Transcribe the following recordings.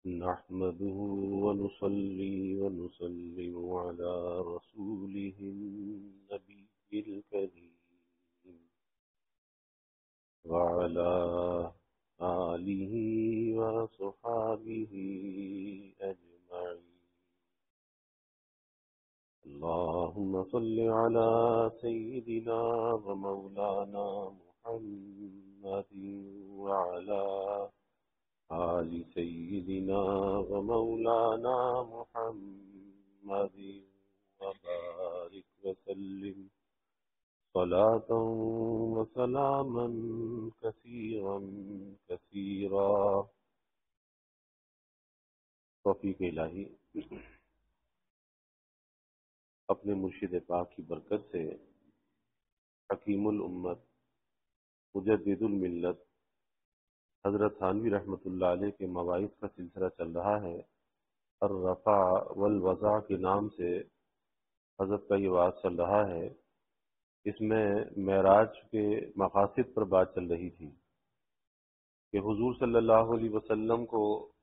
نحمده ونصلي ونسلم على رسوله النبي الكريم وعلى آله وصحابه أجمعين. اللهم صل على سيدنا ومولانا محمد وعلى آل سيدنا ومولانا محمد وبارك وسلم صلاة وسلاما كثيرا كثيرا. توفیق الہی اپنے مرشد پاک کی برکت سے حکیم الامت مجدد الملت حضرت تھانوی رحمۃ اللہ علیہ کے مواعظ کا سلسلہ چل رہا ہے. الرفع والوضع کے نام سے حضرت کا یہ واعظ چل رہا ہے. اس میں معراج کے مقاصد پر بات چل رہی تھی کہ حضور صلی اللہ علیہ وسلم کو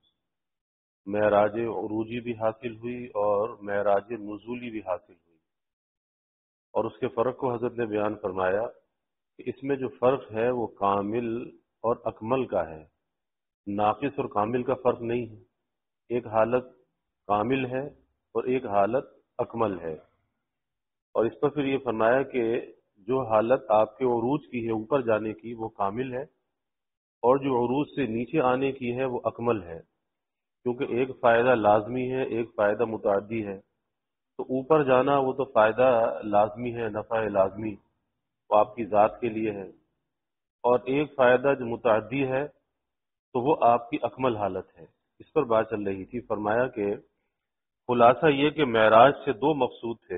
معراج عروجی بھی حاصل ہوئی اور معراج نزولی بھی حاصل ہوئی، اور اس کے فرق کو حضرت نے بیان فرمایا کہ اس میں جو فرق ہے وہ کامل اور اکمل کا ہے، ناقص اور کامل کا فرق نہیں ہے. ایک حالت کامل ہے اور ایک حالت اکمل ہے. اور اس پر پھر یہ فرمایا کہ جو حالت آپ کے عروج کی ہے، اوپر جانے کی، وہ کامل ہے، اور جو عروج سے نیچے آنے کی ہے وہ اکمل ہے، کیونکہ ایک فائدہ لازمی ہے، ایک فائدہ متعدی ہے. تو اوپر جانا وہ تو فائدہ لازمی ہے، نفع لازمی، وہ آپ کی ذات کے لیے ہے، اور ایک فائدہ جو متعدی ہے تو وہ آپ کی اکمل حالت ہے. اس پر بات چل رہی تھی. فرمایا کہ خلاصہ یہ کہ معراج سے دو مقصود تھے.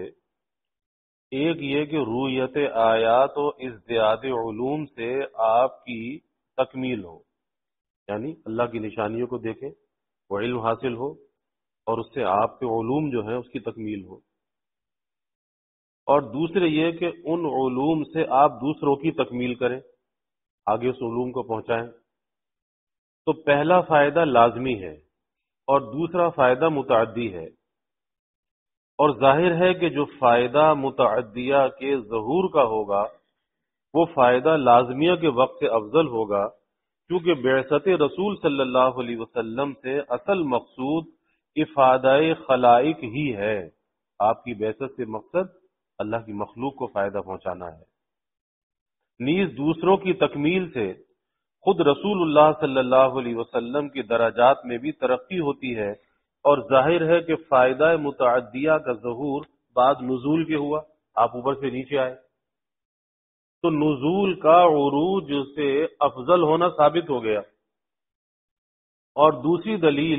ایک یہ کہ رویت آیات و ازدیاد علوم سے آپ کی تکمیل ہو، یعنی اللہ کی نشانیوں کو دیکھیں، وہ علم حاصل ہو، اور اس سے آپ کے علوم جو ہیں اس کی تکمیل ہو. اور دوسرے یہ کہ ان علوم سے آپ دوسروں کی تکمیل کریں، آگے اس علوم کو پہنچائیں. تو پہلا فائدہ لازمی ہے اور دوسرا فائدہ متعدی ہے. اور ظاہر ہے کہ جو فائدہ متعدیہ کے ظہور کا ہوگا وہ فائدہ لازمیہ کے وقت سے افضل ہوگا، کیونکہ بعثت رسول صلی اللہ علیہ وسلم سے اصل مقصود افادہ خلائق ہی ہے. آپ کی بعثت سے مقصد اللہ کی مخلوق کو فائدہ پہنچانا ہے. نیز دوسروں کی تکمیل سے خود رسول اللہ صلی اللہ علیہ وسلم کی درجات میں بھی ترقی ہوتی ہے. اور ظاہر ہے کہ فائدہ متعدیہ کا ظہور بعد نزول کے ہوا، آپ اوپر سے نیچے آئے، تو نزول کا عروج سے افضل ہونا ثابت ہو گیا. اور دوسری دلیل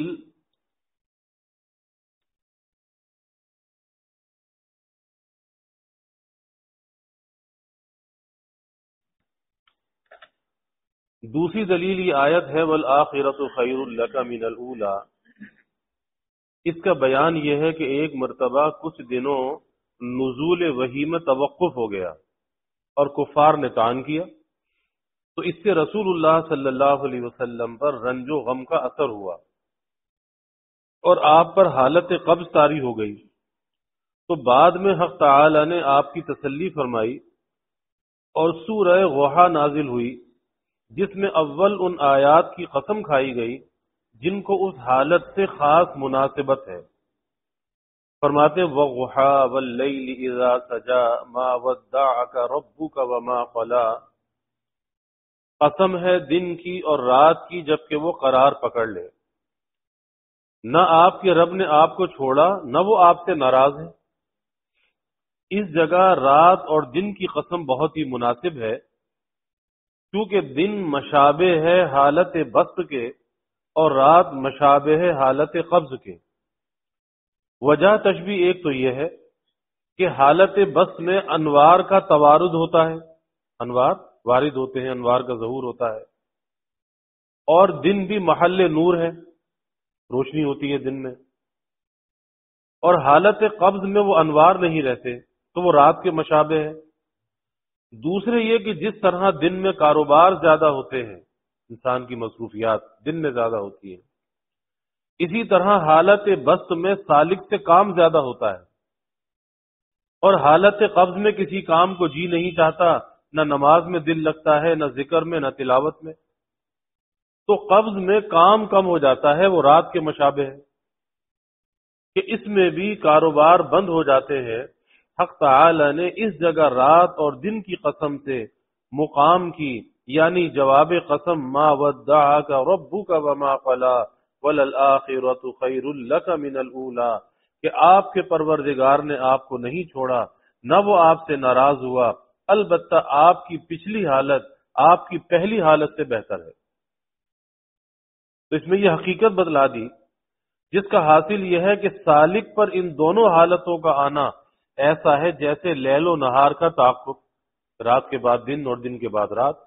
یہ آیت ہے وَالْآخِرَةُ خَيْرٌ لَكَ مِنَ الْأُولَى. اس کا بیان یہ ہے کہ ایک مرتبہ کچھ دنوں نزول وحی میں توقف ہو گیا اور کفار نے طعن کیا، تو اس سے رسول اللہ صلی اللہ علیہ وسلم پر رنج و غم کا اثر ہوا اور آپ پر حالت قبض طاری ہو گئی. تو بعد میں حق تعالی نے آپ کی تسلی فرمائی اور سورہ غوحہ نازل ہوئی، جس میں اول ان آیات کی قسم کھائی گئی جن کو اس حالت سے خاص مناسبت ہے. فرماتے وَالضُّحَىٰ وَاللَّيْلِ إِذَا سَجَىٰ مَا وَدَّعَكَ رَبُّكَ وَمَا قَلَىٰ. قسم ہے دن کی اور رات کی جبکہ وہ قرار پکڑ لے، نہ آپ کے رب نے آپ کو چھوڑا نہ وہ آپ سے ناراض ہے. اس جگہ رات اور دن کی قسم بہت ہی مناسب ہے، کیونکہ دن مشابہ ہے حالت بسط کے اور رات مشابہ ہے حالت قبض کے. وجہ تشبیہ ایک تو یہ ہے کہ حالت بسط میں انوار کا توارد ہوتا ہے، انوار وارد ہوتے ہیں، انوار کا ظہور ہوتا ہے، اور دن بھی محل نور ہے، روشنی ہوتی ہے دن میں. اور حالت قبض میں وہ انوار نہیں رہتے تو وہ رات کے مشابہ ہے. دوسرے یہ کہ جس طرح دن میں کاروبار زیادہ ہوتے ہیں، انسان کی مصروفیات دن میں زیادہ ہوتی ہیں، اسی طرح حالت بسط میں سالک سے کام زیادہ ہوتا ہے، اور حالت قبض میں کسی کام کو جی نہیں چاہتا، نہ نماز میں دل لگتا ہے، نہ ذکر میں، نہ تلاوت میں۔ تو قبض میں کام کم ہو جاتا ہے، وہ رات کے مشابہ ہے کہ اس میں بھی کاروبار بند ہو جاتے ہیں۔ حق تعالی نے اس جگہ رات اور دن کی قسم سے مقام کی، یعنی جواب قسم ما ودعک ربک وما قلی وللآخرۃ خیر لک من الاولی، کہ آپ کے پروردگار نے آپ کو نہیں چھوڑا، نہ وہ آپ سے ناراض ہوا، البتہ آپ کی پچھلی حالت آپ کی پہلی حالت سے بہتر ہے۔ تو اس میں یہ حقیقت بتلا دی جس کا حاصل یہ ہے کہ سالک پر ان دونوں حالتوں کا آنا ایسا ہے جیسے لیل و نہار کا تعاقب، رات کے بعد دن اور دن کے بعد رات۔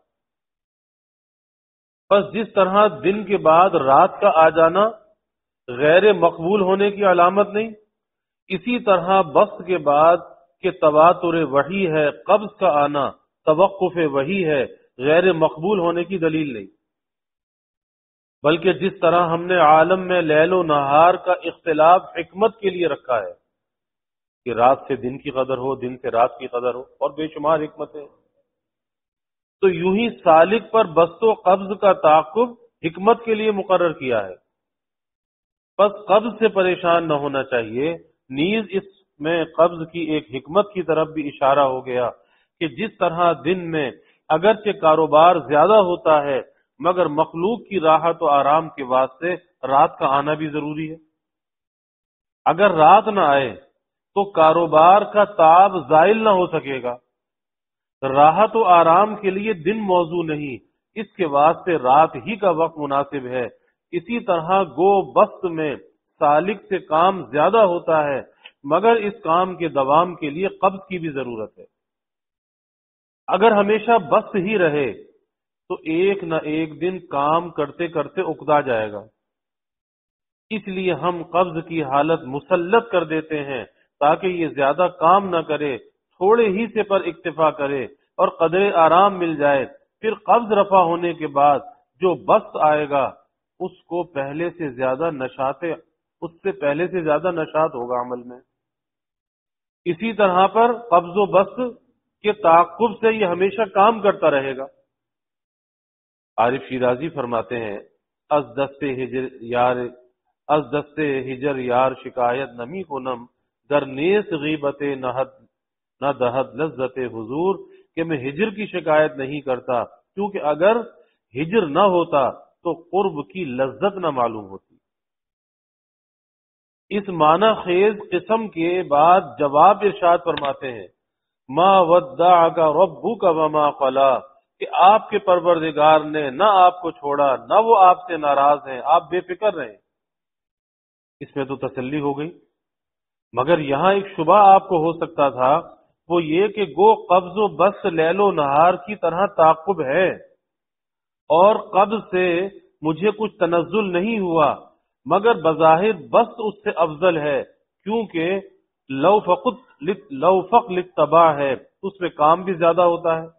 بس جس طرح دن کے بعد رات کا آ جانا غیر مقبول ہونے کی علامت نہیں، اسی طرح بسط کے بعد کہ تواتر وحی ہے، قبض کا آنا توقف وحی ہے، غیر مقبول ہونے کی دلیل نہیں۔ بلکہ جس طرح ہم نے عالم میں لیل و نہار کا اختلاف حکمت کے لیے رکھا ہے کہ رات سے دن کی قدر ہو، دن سے رات کی قدر ہو، اور بے شمار حکمتیں، تو یوں ہی سالک پر بسط و قبض کا تعاقب حکمت کے لیے مقرر کیا ہے۔ بس قبض سے پریشان نہ ہونا چاہیے، نیز اس میں قبض کی ایک حکمت کی طرف بھی اشارہ ہو گیا کہ جس طرح دن میں اگرچہ کاروبار زیادہ ہوتا ہے مگر مخلوق کی راحت و آرام کے واسطے رات کا آنا بھی ضروری ہے۔ اگر رات نہ آئے تو کاروبار کا تعب زائل نہ ہو سکے گا۔ راحت و آرام کے لیے دن موضوع نہیں، اس کے واسطے رات ہی کا وقت مناسب ہے۔ اسی طرح گو بسط میں سالک سے کام زیادہ ہوتا ہے مگر اس کام کے دوام کے لیے قبض کی بھی ضرورت ہے۔ اگر ہمیشہ بسط ہی رہے تو ایک نہ ایک دن کام کرتے کرتے اکتا جائے گا، اس لیے ہم قبض کی حالت مسلط کر دیتے ہیں تاکہ یہ زیادہ کام نہ کرے، تھوڑے ہی سے پر اکتفا کرے اور قدر آرام مل جائے۔ پھر قبض رفع ہونے کے بعد جو بسط آئے گا اس سے پہلے سے زیادہ نشاط ہوگا عمل میں۔ اسی طرح پر قبض و بسط کے تعاقب سے یہ ہمیشہ کام کرتا رہے گا۔ عارف شیرازی فرماتے ہیں از دست ہجر یار شکایت نمی کنم در نیست غیبت نہ دہد لذت حضور، کہ میں ہجر کی شکایت نہیں کرتا کیونکہ اگر ہجر نہ ہوتا تو قرب کی لذت نہ معلوم ہوتی۔ اس معنی خیز قسم کے بعد جواب ارشاد فرماتے ہیں ما ودعک ربک وما قلی، کہ آپ کے پروردگار نے نہ آپ کو چھوڑا نہ وہ آپ سے ناراض ہیں، آپ بے فکر رہیں۔ اس میں تو تسلی ہو گئی، مگر یہاں ایک شبہ آپ کو ہو سکتا تھا، وہ یہ کہ گو قبض و بسط لیل و نہار کی طرح تعاقب ہے اور قبض سے مجھے کچھ تنزل نہیں ہوا، مگر بظاہر بسط اس سے افضل ہے کیونکہ لو فق للتباع ہے، اس میں کام بھی زیادہ ہوتا ہے،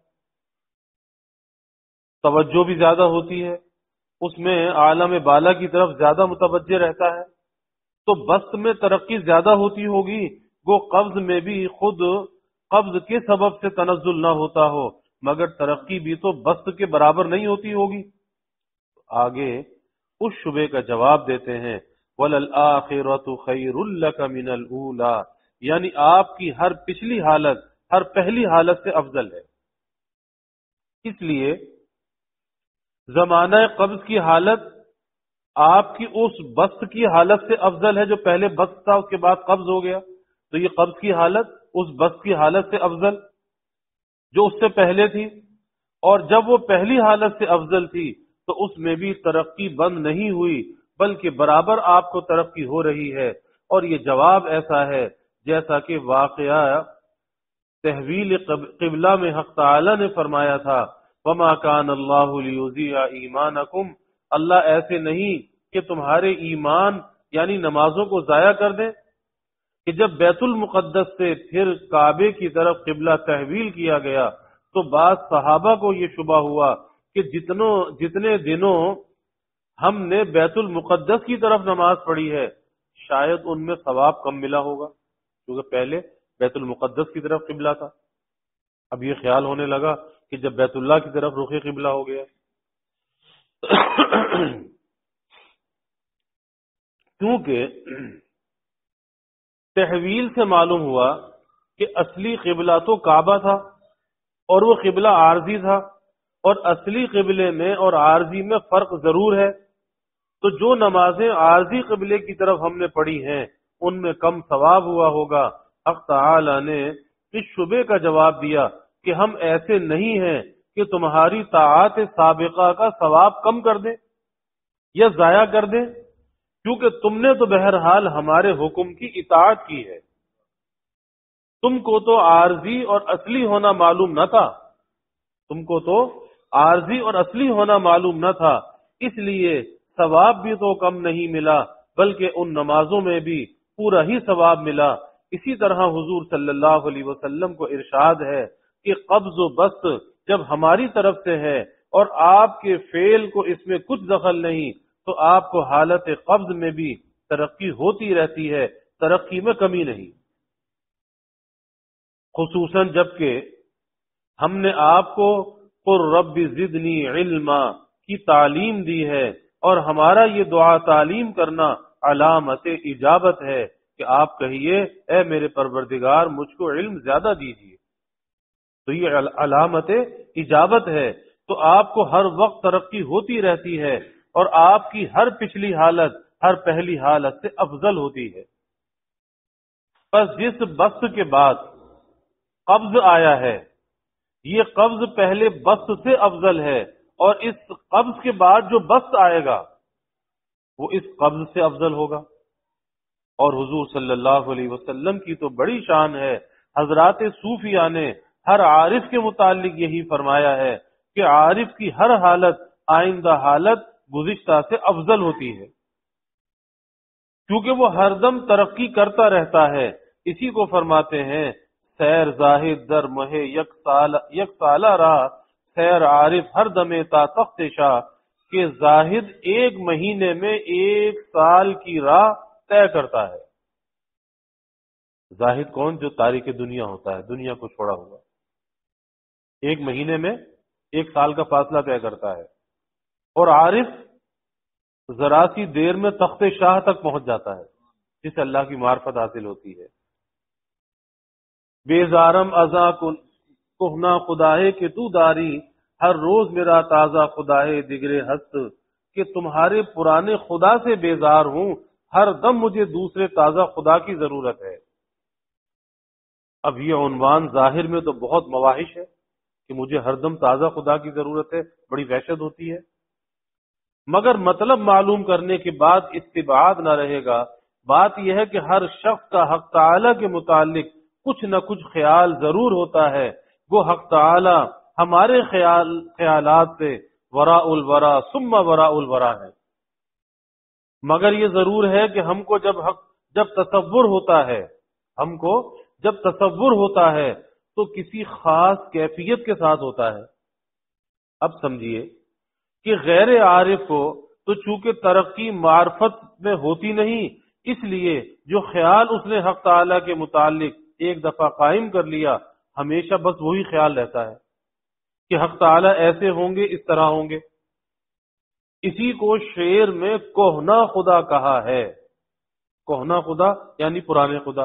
توجہ بھی زیادہ ہوتی ہے، اس میں عالم بالا کی طرف زیادہ متوجہ رہتا ہے، تو بسط میں ترقی زیادہ ہوتی ہوگی، وہ قبض میں بھی خود قبض کے سبب سے تنزل نہ ہوتا ہو مگر ترقی بھی تو بسط کے برابر نہیں ہوتی ہوگی۔ آگے اس شبے کا جواب دیتے ہیں وَلَلْآخِرَةُ خَيْرٌ لَكَ مِنَ الْأُولَى، یعنی آپ کی ہر پچھلی حالت ہر پہلی حالت سے افضل ہے۔ اس لیے زمانہ قبض کی حالت آپ کی اس بسط کی حالت سے افضل ہے جو پہلے بسط تھا اس کے بعد قبض ہو گیا، تو یہ قبض کی حالت اس بسط کی حالت سے افضل جو اس سے پہلے تھی، اور جب وہ پہلی حالت سے افضل تھی تو اس میں بھی ترقی بند نہیں ہوئی بلکہ برابر آپ کو ترقی ہو رہی ہے۔ اور یہ جواب ایسا ہے جیسا کہ واقعہ تحویل قبلہ میں حق تعالی نے فرمایا تھا وَمَا كَانَ اللَّهُ لِيُضِيعَ إِيمَانَكُمْ، اللہ ایسے نہیں کہ تمہارے ایمان یعنی نمازوں کو ضائع کر دیں، کہ جب بیت المقدس سے پھر کعبے کی طرف قبلہ تحویل کیا گیا تو بعض صحابہ کو یہ شبہ ہوا کہ جتنے دنوں ہم نے بیت المقدس کی طرف نماز پڑھی ہے، شاید ان میں ثواب کم ملا ہوگا، کیونکہ پہلے بیت المقدس کی طرف قبلہ تھا، اب یہ خیال ہونے لگا کہ جب بیت اللہ کی طرف رخ قبلہ ہو گیا کیونکہ تحویل سے معلوم ہوا کہ اصلی قبلہ تو کعبہ تھا اور وہ قبلہ عارضی تھا، اور اصلی قبلے میں اور عارضی میں فرق ضرور ہے، تو جو نمازیں عارضی قبلے کی طرف ہم نے پڑھی ہیں ان میں کم ثواب ہوا ہوگا۔ حق تعالی نے اس شبے کا جواب دیا کہ ہم ایسے نہیں ہیں کہ تمہاری طاعات سابقہ کا ثواب کم کر دیں یا ضائع کر دیں، کیونکہ تم نے تو بہرحال ہمارے حکم کی اطاعت کی ہے، تم کو تو عارضی اور اصلی ہونا معلوم نہ تھا، تم کو تو عارضی اور اصلی ہونا معلوم نہ تھا، اس لیے ثواب بھی تو کم نہیں ملا بلکہ ان نمازوں میں بھی پورا ہی ثواب ملا۔ اسی طرح حضور صلی اللہ علیہ وسلم کو ارشاد ہے کہ قبض و بسط جب ہماری طرف سے ہے اور آپ کے فعل کو اس میں کچھ دخل نہیں، تو آپ کو حالت قبض میں بھی ترقی ہوتی رہتی ہے، ترقی میں کمی نہیں، خصوصاً جبکہ ہم نے آپ کو قُل رب زدنی علما کی تعلیم دی ہے، اور ہمارا یہ دعا تعلیم کرنا علامت اجابت ہے کہ آپ کہیے اے میرے پروردگار مجھ کو علم زیادہ دیجیے، تو یہ علامت اجابت ہے، تو آپ کو ہر وقت ترقی ہوتی رہتی ہے اور آپ کی ہر پچھلی حالت ہر پہلی حالت سے افضل ہوتی ہے۔ بس جس بسط کے بعد قبض آیا ہے، یہ قبض پہلے بسط سے افضل ہے، اور اس قبض کے بعد جو بسط آئے گا وہ اس قبض سے افضل ہوگا۔ اور حضور صلی اللہ علیہ وسلم کی تو بڑی شان ہے، حضرات صوفیہ نے ہر عارف کے متعلق یہی فرمایا ہے کہ عارف کی ہر حالت آئندہ حالت گزشتہ سے افضل ہوتی ہے، کیونکہ وہ ہر دم ترقی کرتا رہتا ہے۔ اسی کو فرماتے ہیں سیر زاہد در مہ یک سالہ راہ، سیر عارف ہر دمے تا تخت شاہ، کہ زاہد ایک مہینے میں ایک سال کی راہ طے کرتا ہے۔ زاہد کون؟ جو تارک دنیا ہوتا ہے، دنیا کو چھوڑا ہوا، ایک مہینے میں ایک سال کا فاصلہ طے کرتا ہے، اور عارف ذرا سی دیر میں تخت شاہ تک پہنچ جاتا ہے، جس سے اللہ کی معرفت حاصل ہوتی ہے۔ بیزارم ازاں کہنا خداہے کہ تو داری، ہر روز میرا تازہ خداہے دگرے ہست، کہ تمہارے پرانے خدا سے بیزار ہوں، ہر دم مجھے دوسرے تازہ خدا کی ضرورت ہے۔ اب یہ عنوان ظاہر میں تو بہت مواحش ہے کہ مجھے ہر دم تازہ خدا کی ضرورت ہے، بڑی وحشت ہوتی ہے، مگر مطلب معلوم کرنے کے بعد استبعاد نہ رہے گا۔ بات یہ ہے کہ ہر شخص کا حق تعالی کے متعلق کچھ نہ کچھ خیال ضرور ہوتا ہے، وہ حق تعالی ہمارے خیالات سے وراء الورا ثم وراء الورا ہے، مگر یہ ضرور ہے کہ ہم کو جب تصور ہوتا ہے، ہم کو جب تصور ہوتا ہے تو کسی خاص کیفیت کے ساتھ ہوتا ہے۔ اب سمجھیے کہ غیر عارف کو تو چونکہ ترقی معرفت میں ہوتی نہیں، اس لیے جو خیال اس نے حق تعالی کے متعلق ایک دفعہ قائم کر لیا، ہمیشہ بس وہی خیال رہتا ہے کہ حق تعالی ایسے ہوں گے، اس طرح ہوں گے۔ اسی کو شعر میں کوہنا خدا کہا ہے، کوہنا خدا یعنی پرانے خدا۔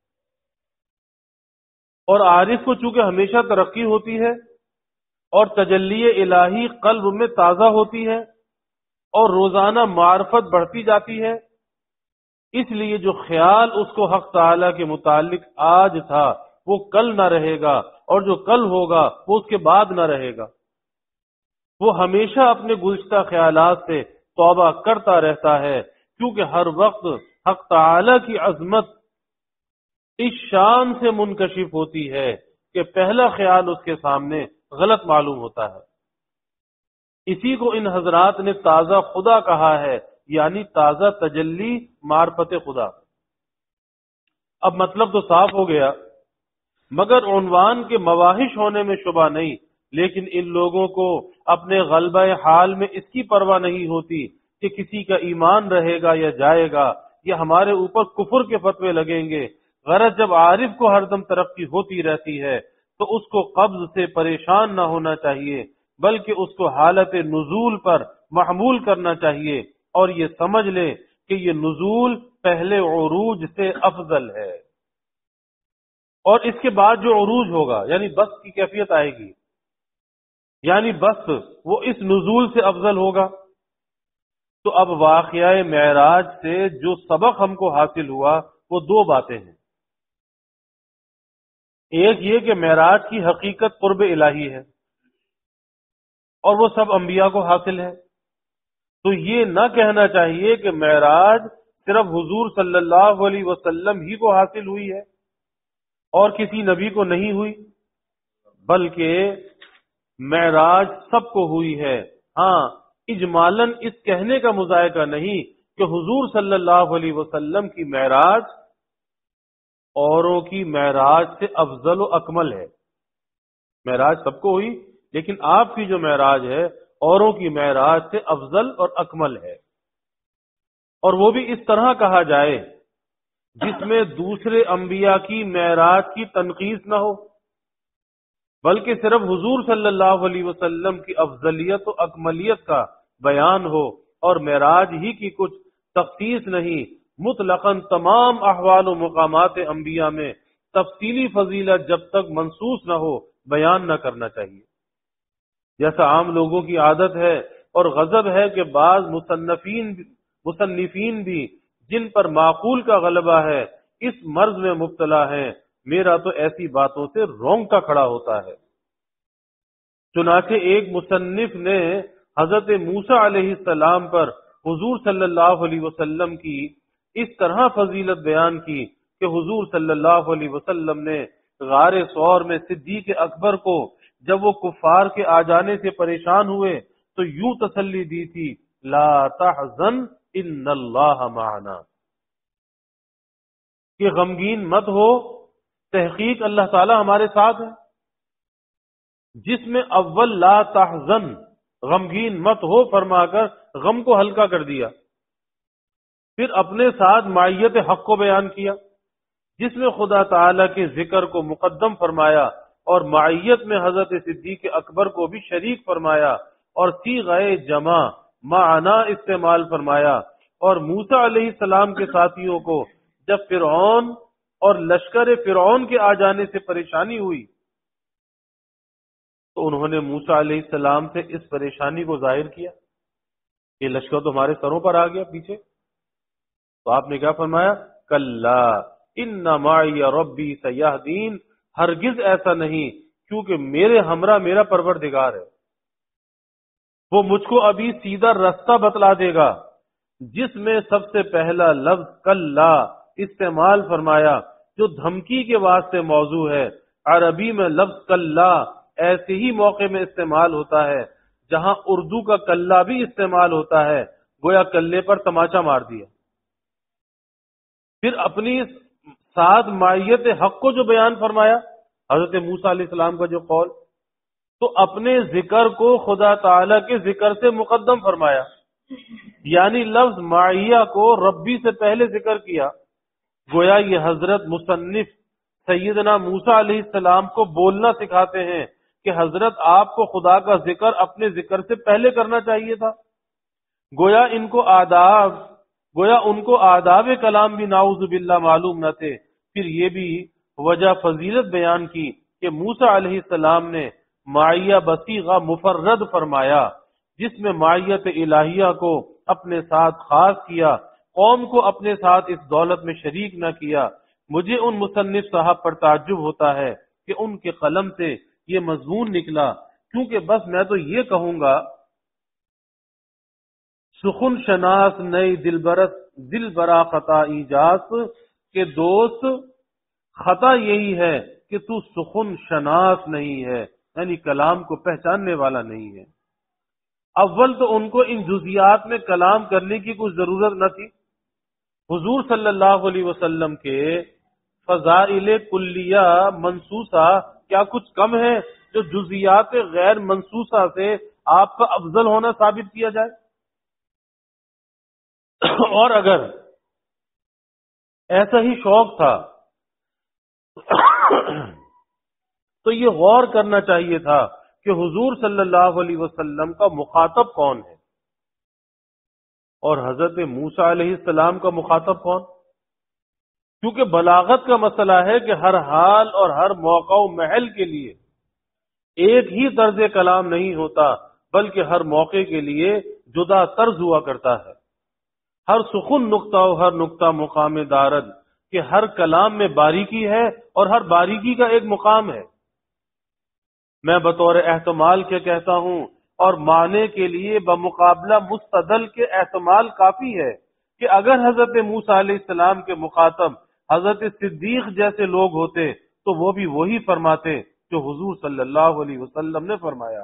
اور عارف کو چونکہ ہمیشہ ترقی ہوتی ہے اور تجلی الہی قلب میں تازہ ہوتی ہے اور روزانہ معرفت بڑھتی جاتی ہے، اس لیے جو خیال اس کو حق تعالی کے متعلق آج تھا وہ کل نہ رہے گا، اور جو کل ہوگا وہ اس کے بعد نہ رہے گا۔ وہ ہمیشہ اپنے گزشتہ خیالات سے توبہ کرتا رہتا ہے، کیونکہ ہر وقت حق تعالی کی عظمت اس شان سے منکشف ہوتی ہے کہ پہلا خیال اس کے سامنے غلط معلوم ہوتا ہے۔ اسی کو ان حضرات نے تازہ خدا کہا ہے، یعنی تازہ تجلی معرفت خدا۔ اب مطلب تو صاف ہو گیا، مگر عنوان کے مواحش ہونے میں شبہ نہیں، لیکن ان لوگوں کو اپنے غلبہ حال میں اس کی پرواہ نہیں ہوتی کہ کسی کا ایمان رہے گا یا جائے گا، یا ہمارے اوپر کفر کے فتوے لگیں گے۔ غرض جب عارف کو ہر دم ترقی ہوتی رہتی ہے تو اس کو قبض سے پریشان نہ ہونا چاہیے، بلکہ اس کو حالت نزول پر محمول کرنا چاہیے، اور یہ سمجھ لے کہ یہ نزول پہلے عروج سے افضل ہے، اور اس کے بعد جو عروج ہوگا یعنی بست کی کیفیت آئے گی، یعنی بست وہ اس نزول سے افضل ہوگا۔ تو اب واقعہ معراج سے جو سبق ہم کو حاصل ہوا وہ دو باتیں ہیں۔ ایک یہ کہ معراج کی حقیقت قرب الہی ہے اور وہ سب انبیاء کو حاصل ہے، تو یہ نہ کہنا چاہیے کہ معراج صرف حضور صلی اللہ علیہ وسلم ہی کو حاصل ہوئی ہے اور کسی نبی کو نہیں ہوئی، بلکہ معراج سب کو ہوئی ہے۔ ہاں، اجمالاً اس کہنے کا مذائقہ نہیں کہ حضور صلی اللہ علیہ وسلم کی معراج اوروں کی معراج سے افضل و اکمل ہے۔ معراج سب کو ہوئی، لیکن آپ کی جو معراج ہے اوروں کی معراج سے افضل اور اکمل ہے، اور وہ بھی اس طرح کہا جائے جس میں دوسرے انبیاء کی معراج کی تنقیص نہ ہو، بلکہ صرف حضور صلی اللہ علیہ وسلم کی افضلیت و اکملیت کا بیان ہو، اور معراج ہی کی کچھ تخصیص نہیں، مطلقاً تمام احوال و مقامات انبیاء میں تفصیلی فضیلت جب تک منصوص نہ ہو بیان نہ کرنا چاہیے۔ جیسا عام لوگوں کی عادت ہے اور غضب ہے کہ بعض مصنفین بھی جن پر معقول کا غلبہ ہے اس مرض میں مبتلا ہیں، میرا تو ایسی باتوں سے رونگٹا کھڑا ہوتا ہے۔ چنانچہ ایک مصنف نے حضرت موسیٰ علیہ السلام پر حضور صلی اللہ علیہ وسلم کی اس طرح فضیلت بیان کی کہ حضور صلی اللہ علیہ وسلم نے غار ثور میں صدیق اکبر کو جب وہ کفار کے آ جانے سے پریشان ہوئے تو یوں تسلی دی تھی، لا تحزن ان اللہ معنا، کہ غمگین مت ہو، تحقیق اللہ تعالی ہمارے ساتھ ہے۔ جس میں اول لا تحزن، غمگین مت ہو فرما کر غم کو ہلکا کر دیا، پھر اپنے ساتھ معیت حق کو بیان کیا جس میں خدا تعالی کے ذکر کو مقدم فرمایا اور معیت میں حضرت صدیق اکبر کو بھی شریک فرمایا، اور صیغہ جمع معنا استعمال فرمایا، اور موسیٰ علیہ السلام کے ساتھیوں کو جب فرعون اور لشکر فرعون کے آ جانے سے پریشانی ہوئی تو انہوں نے موسیٰ علیہ السلام سے اس پریشانی کو ظاہر کیا، یہ لشکر تو ہمارے سروں پر آ گیا پیچھے، تو آپ نے کیا فرمایا، کلا ان معی ربی سیہدین، ہرگز ایسا نہیں، کیونکہ میرے ہمراہ میرا پروردگار ہے، وہ مجھ کو ابھی سیدھا رستہ بتلا دے گا۔ جس میں سب سے پہلا لفظ کلا استعمال فرمایا جو دھمکی کے واسطے موضوع ہے۔ عربی میں لفظ کلا ایسے ہی موقع میں استعمال ہوتا ہے جہاں اردو کا کلا بھی استعمال ہوتا ہے، گویا کلے پر تماچا مار دیا۔ پھر اپنی ساتھ معیت حق کو جو بیان فرمایا، حضرت موسیٰ علیہ السلام کا جو قول، تو اپنے ذکر کو خدا تعالی کے ذکر سے مقدم فرمایا، یعنی لفظ معیہ کو ربی سے پہلے ذکر کیا، گویا یہ حضرت مصنف سیدنا موسیٰ علیہ السلام کو بولنا سکھاتے ہیں کہ حضرت آپ کو خدا کا ذکر اپنے ذکر سے پہلے کرنا چاہیے تھا۔ گویا ان کو آداب کلام بھی نعوذ باللہ معلوم نہ تھے۔ پھر یہ بھی وجہ فضیلت بیان کی کہ موسیٰ علیہ السلام نے معیہ بصیغہ مفرد فرمایا، جس میں معیت الہیہ کو اپنے ساتھ خاص کیا، قوم کو اپنے ساتھ اس دولت میں شریک نہ کیا۔ مجھے ان مصنف صاحب پر تعجب ہوتا ہے کہ ان کے قلم سے یہ مضمون نکلا، کیونکہ بس میں تو یہ کہوں گا سخن شناس نئی دل برا خطا ایجاز کے دوست، خطا یہی ہے کہ تو سخن شناس نہیں ہے، یعنی کلام کو پہچاننے والا نہیں ہے۔ اول تو ان کو ان جزیات میں کلام کرنے کی کوئی ضرورت نہ تھی۔ حضور صلی اللہ علیہ وسلم کے فضائل کلیہ منصوصہ کیا کچھ کم ہے جو جزیات غیر منصوصہ سے آپ کا افضل ہونا ثابت کیا جائے؟ اور اگر ایسا ہی شوق تھا تو یہ غور کرنا چاہیے تھا کہ حضور صلی اللہ علیہ وسلم کا مخاطب کون ہے اور حضرت موسیٰ علیہ السلام کا مخاطب کون؟ کیونکہ بلاغت کا مسئلہ ہے کہ ہر حال اور ہر موقع و محل کے لیے ایک ہی طرز کلام نہیں ہوتا، بلکہ ہر موقع کے لیے جدا طرز ہوا کرتا ہے۔ ہر سخن نقطہ و ہر نقطہ مقام دارد، کہ ہر کلام میں باریکی ہے اور ہر باریکی کا ایک مقام ہے۔ میں بطور احتمال کے کہتا ہوں، اور معنی کے لیے بمقابلہ مستدل کے احتمال کافی ہے کہ اگر حضرت موسیٰ علیہ السلام کے مخاطب حضرت صدیق جیسے لوگ ہوتے تو وہ بھی وہی فرماتے جو حضور صلی اللہ علیہ وسلم نے فرمایا۔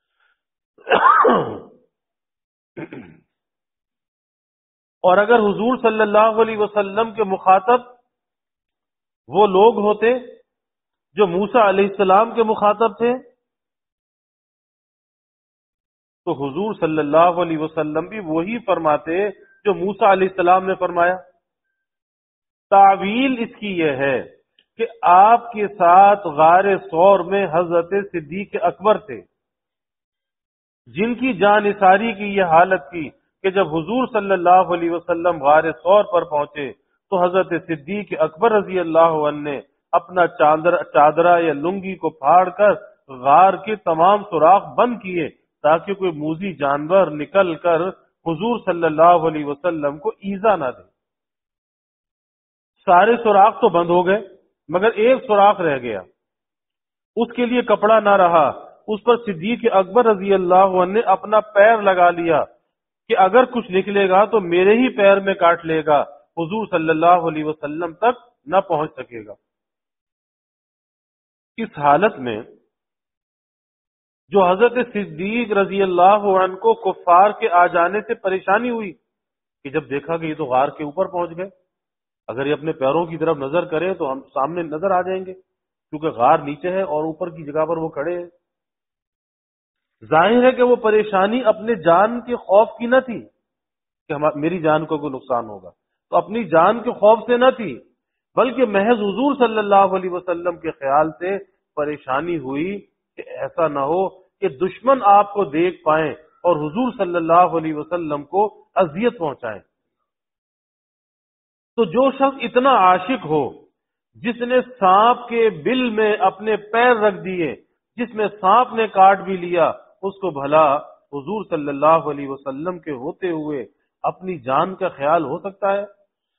اور اگر حضور صلی اللہ علیہ وسلم کے مخاطب وہ لوگ ہوتے جو موسیٰ علیہ السلام کے مخاطب تھے تو حضور صلی اللہ علیہ وسلم بھی وہی فرماتے جو موسیٰ علیہ السلام نے فرمایا۔ تعویل اس کی یہ ہے کہ آپ کے ساتھ غار ثور میں حضرت صدیق اکبر تھے، جن کی جان نثاری کی یہ حالت تھی کہ جب حضور صلی اللہ علیہ وسلم غار ثور پر پہنچے تو حضرت صدیق اکبر رضی اللہ عنہ نے اپنا چادرہ یا لنگی کو پھاڑ کر غار کے تمام سوراخ بند کیے تاکہ کوئی موذی جانور نکل کر حضور صلی اللہ علیہ وسلم کو ایذا نہ دے۔ سارے سوراخ تو بند ہو گئے مگر ایک سوراخ رہ گیا، اس کے لیے کپڑا نہ رہا، اس پر صدیق اکبر رضی اللہ عنہ نے اپنا پیر لگا لیا کہ اگر کچھ نکلے گا تو میرے ہی پیر میں کاٹ لے گا، حضور صلی اللہ علیہ وسلم تک نہ پہنچ سکے گا۔ اس حالت میں جو حضرت صدیق رضی اللہ عنہ کو کفار کے آ جانے سے پریشانی ہوئی کہ جب دیکھا کہ یہ تو غار کے اوپر پہنچ گئے، اگر یہ اپنے پیروں کی طرف نظر کریں تو ہم سامنے نظر آ جائیں گے، کیونکہ غار نیچے ہے اور اوپر کی جگہ پر وہ کھڑے ہیں۔ ظاہر ہے کہ وہ پریشانی اپنے جان کے خوف کی نہ تھی کہ میری جان کو کوئی نقصان ہوگا، تو اپنی جان کے خوف سے نہ تھی، بلکہ محض حضور صلی اللہ علیہ وسلم کے خیال سے پریشانی ہوئی کہ ایسا نہ ہو کہ دشمن آپ کو دیکھ پائیں اور حضور صلی اللہ علیہ وسلم کو اذیت پہنچائیں۔ تو جو شخص اتنا عاشق ہو، جس نے سانپ کے بل میں اپنے پیر رکھ دیے، جس میں سانپ نے کاٹ بھی لیا، اس کو بھلا حضور صلی اللہ علیہ وسلم کے ہوتے ہوئے اپنی جان کا خیال ہو سکتا ہے؟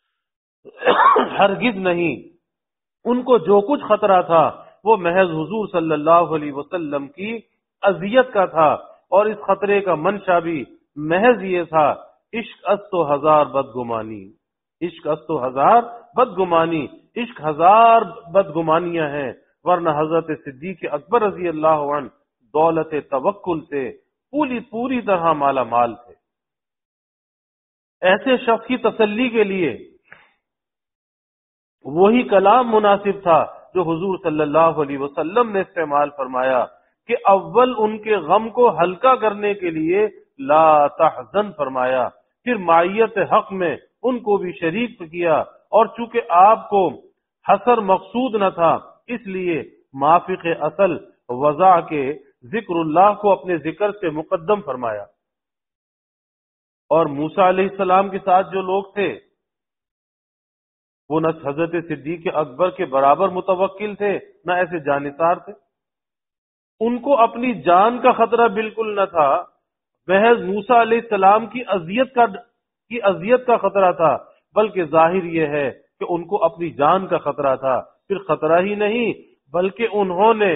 ہرگز نہیں۔ ان کو جو کچھ خطرہ تھا وہ محض حضور صلی اللہ علیہ وسلم کی اذیت کا تھا، اور اس خطرے کا منشا بھی محض یہ تھا، عشق است و ہزار بدگمانی، عشق است و ہزار بدگمانی، عشق ہزار بدگمانیاں ہیں، ورنہ حضرت صدیق اکبر رضی اللہ عنہ دولت توکل سے پوری طرح مالا مال تھے۔ ایسے شخص کی تسلی کے لیے وہی کلام مناسب تھا جو حضور صلی اللہ علیہ وسلم نے استعمال فرمایا کہ اول ان کے غم کو ہلکا کرنے کے لیے لا تحزن فرمایا، پھر معیت حق میں ان کو بھی شریک کیا، اور چونکہ آپ کو حسر مقصود نہ تھا اس لیے مافق اصل وضع کے ذکر اللہ کو اپنے ذکر سے مقدم فرمایا۔ اور موسیٰ علیہ السلام کے ساتھ جو لوگ تھے وہ نہ حضرت صدیق اکبر کے برابر متوکل تھے نہ ایسے جانثار تھے، ان کو اپنی جان کا خطرہ بالکل نہ تھا، محض موسیٰ علیہ السلام کی اذیت کا خطرہ تھا، بلکہ ظاہر یہ ہے کہ ان کو اپنی جان کا خطرہ تھا۔ پھر خطرہ ہی نہیں بلکہ انہوں نے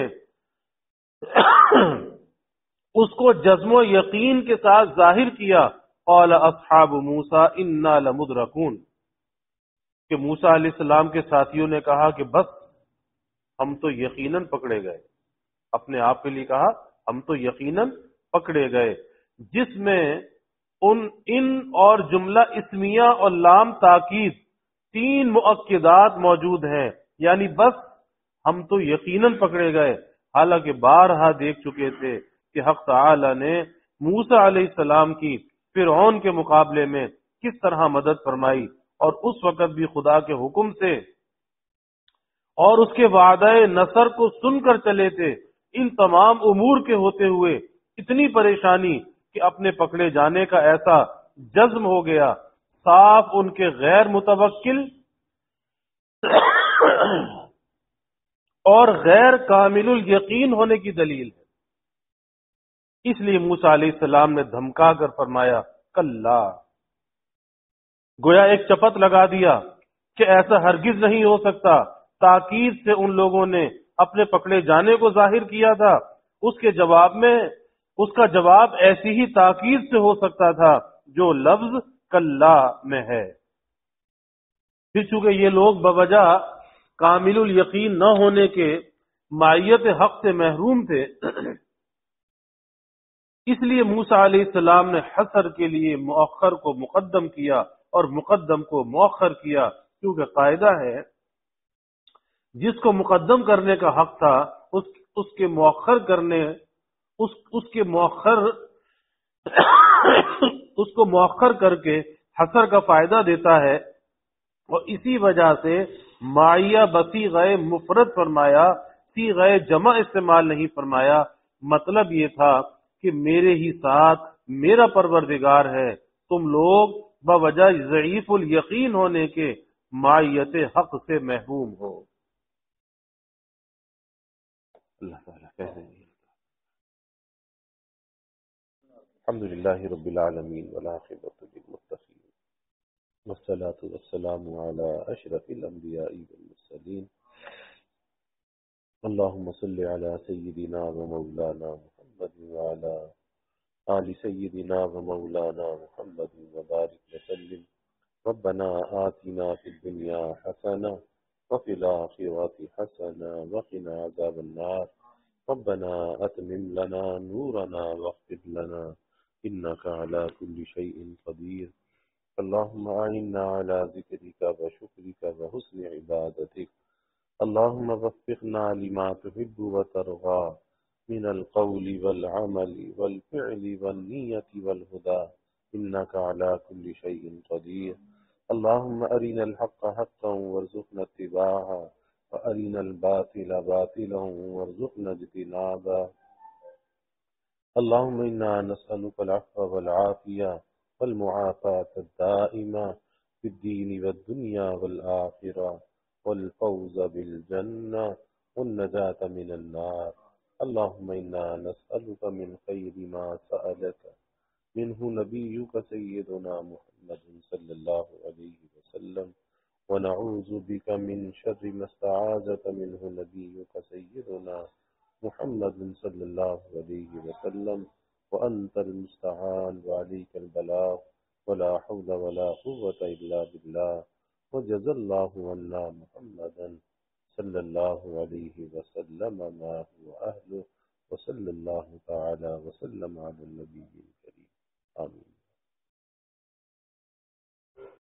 اس کو جزم و یقین کے ساتھ ظاہر کیا، قال اصحاب موسیٰ انا لمدرکون، کہ موسیٰ علیہ السلام کے ساتھیوں نے کہا کہ بس ہم تو یقیناً پکڑے گئے، اپنے آپ کے لیے کہا ہم تو یقیناً پکڑے گئے، جس میں ان اور جملہ اسمیہ اور لام تاکید تین مؤکدات موجود ہیں، یعنی بس ہم تو یقیناً پکڑے گئے، حالانکہ بارہا دیکھ چکے تھے کہ حق تعالی نے موسیٰ علیہ السلام کی فرعون کے مقابلے میں کس طرح مدد فرمائی، اور اس وقت بھی خدا کے حکم سے اور اس کے وعدہ نصر کو سن کر چلے تھے۔ ان تمام امور کے ہوتے ہوئے اتنی پریشانی کہ اپنے پکڑے جانے کا ایسا جزم ہو گیا، صاف ان کے غیر متوکل اور غیر کامل الیقین ہونے کی دلیل ہے۔ اس لیے موسیٰ علیہ السلام نے دھمکا کر فرمایا کلا، گویا ایک چپت لگا دیا کہ ایسا ہرگز نہیں ہو سکتا۔ تاکید سے ان لوگوں نے اپنے پکڑے جانے کو ظاہر کیا تھا، اس کے جواب میں اس کا جواب ایسی ہی تاکید سے ہو سکتا تھا جو لفظ کلا میں ہے۔ پھر چونکہ یہ لوگ بوجہ کامل الیقین نہ ہونے کے معیت حق سے محروم تھے، اس لیے موسیٰ علیہ السلام نے حصر کے لیے مؤخر کو مقدم کیا اور مقدم کو مؤخر کیا، کیونکہ قاعدہ ہے جس کو مقدم کرنے کا حق تھا اس کے مؤخر کرنے اس کے مؤخر اس کو مؤخر کر کے حصر کا فائدہ دیتا ہے، اور اسی وجہ سے معیہ بصیغہ مفرد فرمایا، صیغہ جمع استعمال نہیں فرمایا۔ مطلب یہ تھا کہ میرے ہی ساتھ میرا پروردگار ہے، تم لوگ بوجہ ضعیف الیقین ہونے کے معیت حق سے محروم ہو۔ اللہ تعالیٰ کہہ رہے ہیں الحمد للہ رب العالمین والعاقبۃ للمتقین والصلاة والسلام علی اشرف الانبیاء والمرسلین اللہم صل علی سیدنا و مولانا محمد وعلی آل سیدنا و مولانا محمد وبارک وسلم ربنا آتنا فی الدنیا حسنہ وفي الآخرة حسنة وقنا عذاب النار ربنا أتمم لنا نورنا واغفر لنا إنك على كل شيء قدير اللهم أعنا على ذكرك وشكرك وحسن عبادتك اللهم وفقنا لما تحب وترضى من القول والعمل والفعل والنية والهدى إنك على كل شيء قدير اللهم أرنا الحق حقا وارزقنا اتباعه وأرنا الباطل باطلا وارزقنا اجتنابه اللهم إنا نسألك العفو والعافية والمعافاة الدائمة في الدين والدنيا والآخرة والفوز بالجنة والنجاة من النار اللهم إنا نسألك من خير ما سألك منه نبيك سيدنا محمد صلى الله عليه وسلم ونعوذ بك من شر ما استعاذك منه نبيك سيدنا محمد صلى الله عليه وسلم وأنت المستعان وعليك البلاغ ولا حول ولا قوة إلا بالله وجزى الله عنا محمدا صلى الله عليه وسلم ما هو أهله وصلى الله تعالى وسلم على النبي الكريم آمين